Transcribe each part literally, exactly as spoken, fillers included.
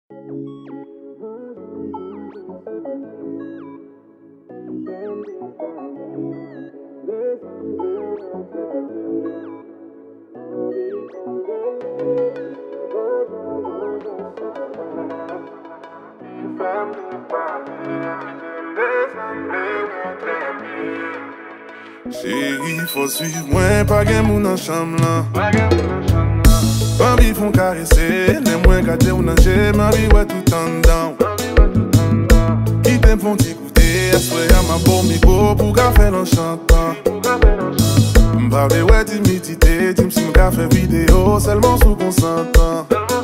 Chérie, faut suivre moi, pas gen moun nan chambre là. Pas envie font caresser, les moins gâtés ou nan j'ai, ma vie ouais tout en down. Qui t'aime font t'écouter, assoyer à ma bonne micro pour qu'a faire l'enchantant. M'parle ouais timidité, tim si m'ka fait vidéo, seulement sous consentant.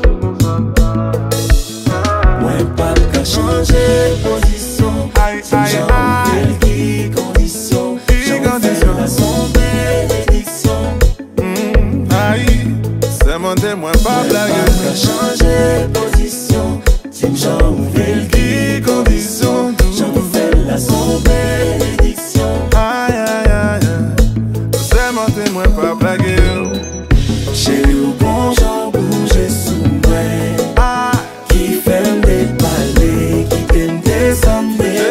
Moi pas qu'à changer position, aïe aïe aïe. Qui condition, la son bénédiction. Mm, aïe, c'est mon témoin pas blague. Pas changer position, si j'en ouvre qui condition, j'en fais la son bénédiction. Aïe aïe aïe, c'est mon témoin pas blague. Chérie ou bon j'en bouge sous moi, qui fait des palais, qui t'aime descendre.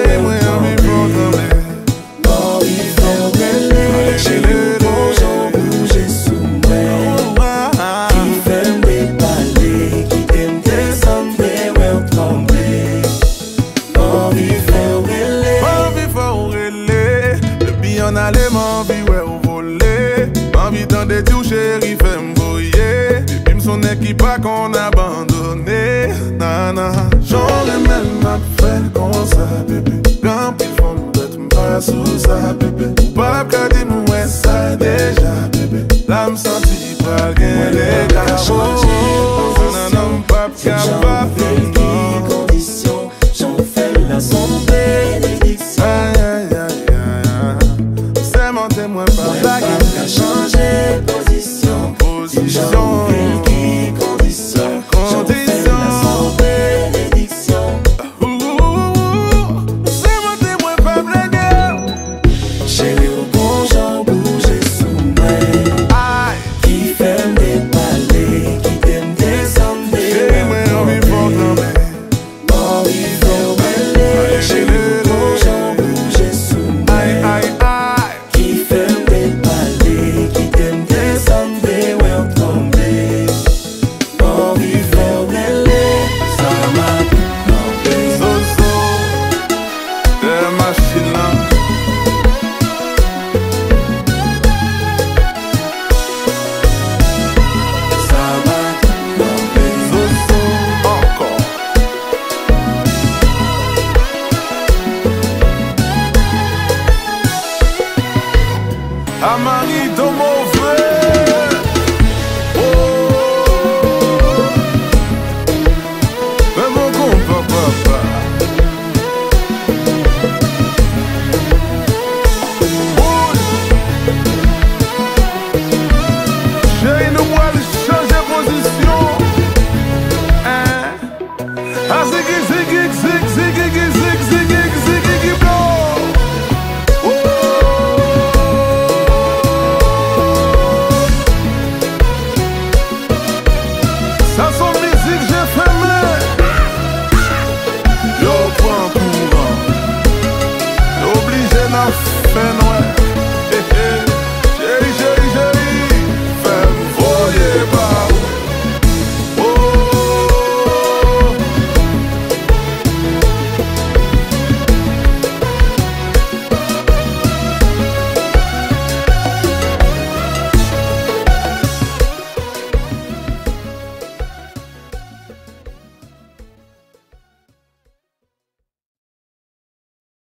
De tout chéri fait m'voyer, depuis m'sonner qui pas qu'on abandonné. Nana, j'aurais même ma fait comme ça, bébé. Quand il faut m'être m'pas sous ça, bébé. Pas qu'à dire m'ouais ça déjà, bébé. Là m'senti pas gain les gars. Oh, nana m'pas capable.